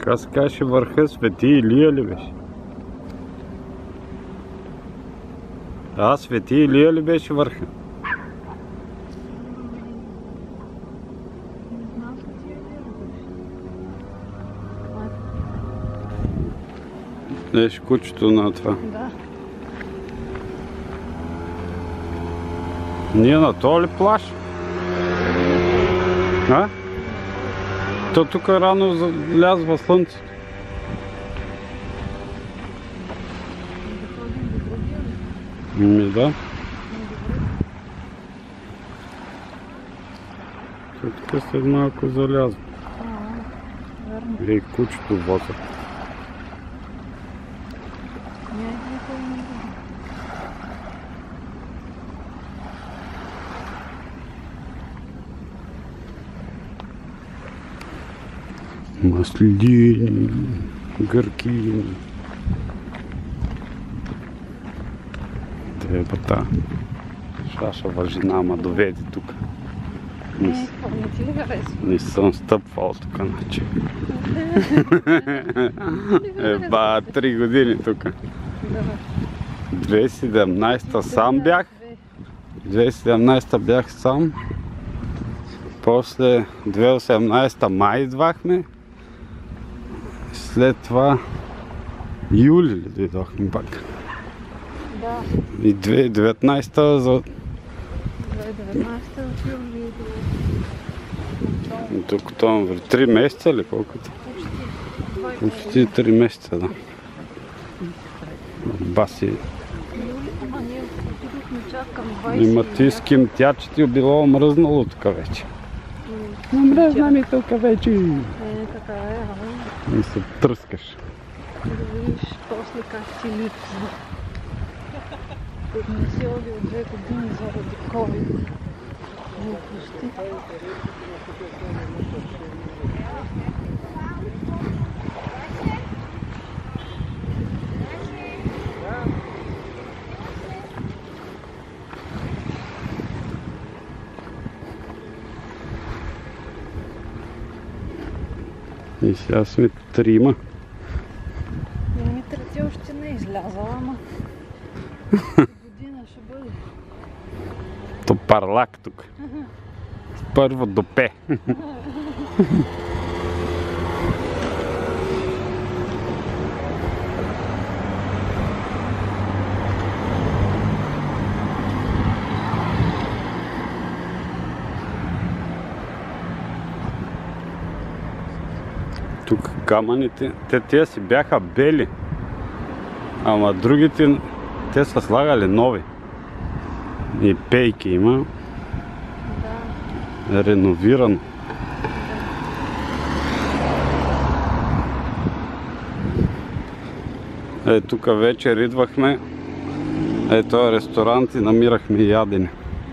Как се казваше върха? Свети Илия ли беше? Свети Илия ли беше върха? Беше кучето на това. Да. Ние на това ли плаш? То тук рано залязва слънцето. Да. Тук след малко залязва. Ей, кучето вода. Маслини, гъркини. Требата. Шаша въжина, ама доведе тук. Не съм стъпвал тук, значи. 3 години тук. 2017 сам бях. 2017 бях сам. После 2018 май идвахме. След това юли ли дойдохме пак? Да. И 2019 за... 2019 от юли до... Тук октомври. 3 месеца ли колкото? Почти 3 месеца, да. Баси. Ама ние отидохме чак към 20. Има ти с ким тя, че ти било омръзнало тук вече. Омръзна ми тук вече. Така е, И се тръскаш. да видиш после как ти липсва. Тук не си оди от 2 години заради COVID. Глупости. И сега сме 3. Митра ти още не е излязала, ама година ще бъде. То парлак тук. Първо допе. Тук камъните, те си бяха бели, ама другите, те са слагали нови. И пейки има. Да. Реновирано. Тук вечер идвахме. Този ресторант и намирахме ядене.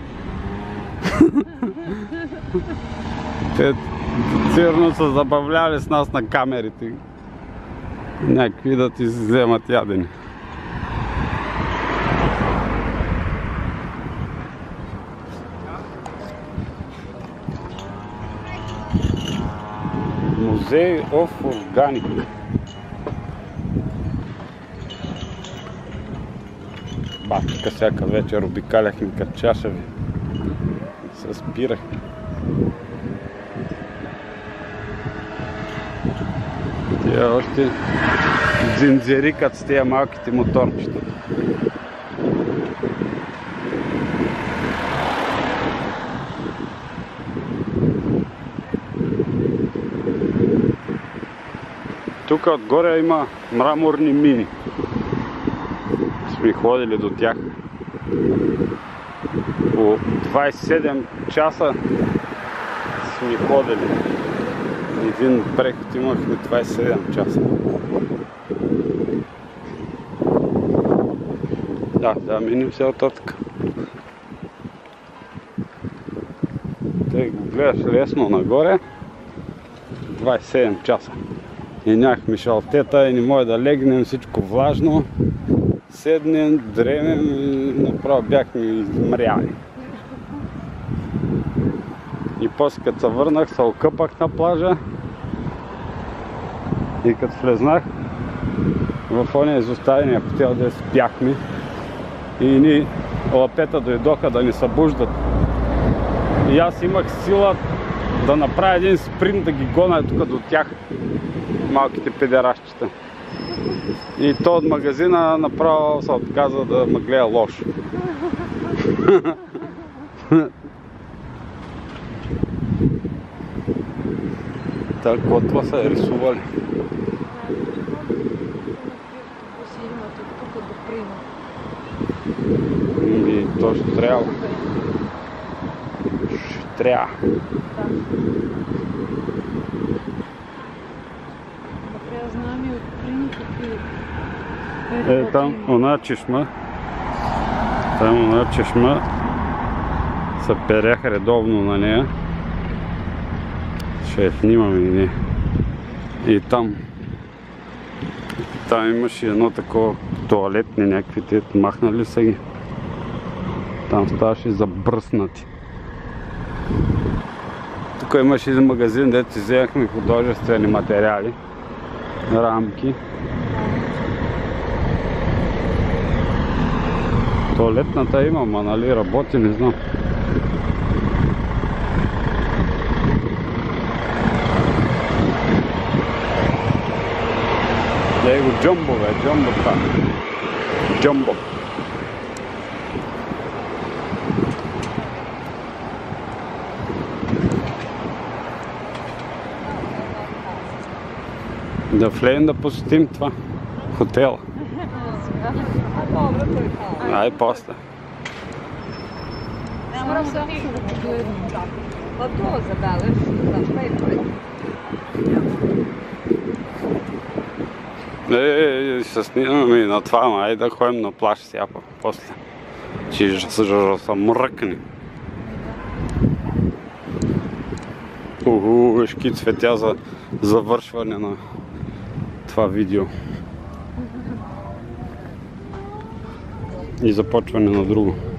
Те сигурно са забавляли с нас на камерите. Някакви да ти вземат ядене. Музей of Organic. Батка всяка вечер обикаляхме като чашави. Се спирахме. Тия още дзинзерикат с тия малките моторчета. Тук отгоре има мраморни мини. Сме ходили до тях. По 27 часа сме ходили. Един преход имахме 27 часа. Да, минем се оттатък. Те го гледаш лесно нагоре. 27 часа. И нямахме шалтета и не може да легнем, всичко влажно. Седнем, дремем и направо бяхме измряли. И после като се върнах, се окъпах на плажа. И като влезнах в ония изоставения хотел, де спяхме, и ни лапета дойдоха да ни събуждат. И аз имах сила да направя един спринт, да ги гоня тук до тях, малките педерашчета. И то от магазина направо се отказа да ме гледа лошо. Так, котва са рисували. И то ще трябва. Ще трябва. Трябва знаем и от Прим какви... Там она чешма. Там она чешма се перях редовно на нея. Ще я снимам и не. И там имаше едно такова тоалетни някакви, те махнали са ги. Там ставаше забръснати. Тук имаше един магазин, дето си вземахме художествени материали, рамки. Туалетната има, ма нали работи, не знам. Ей го джамбо, бе, джамбо това. Джамбо. Да влезем да посетим това хотела. Ай, после. Само сега да погледнем. Па то забелиш, защо и той. Се снимаме и на това, ма ай да ходим на плаж сега после. Че са мръкни. Вижки цветя за завършване на това видео. И започване на друго.